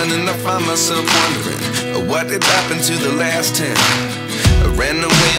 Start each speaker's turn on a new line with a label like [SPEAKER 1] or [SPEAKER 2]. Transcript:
[SPEAKER 1] one, and I find myself wondering, what did happen to the last 10? I ran away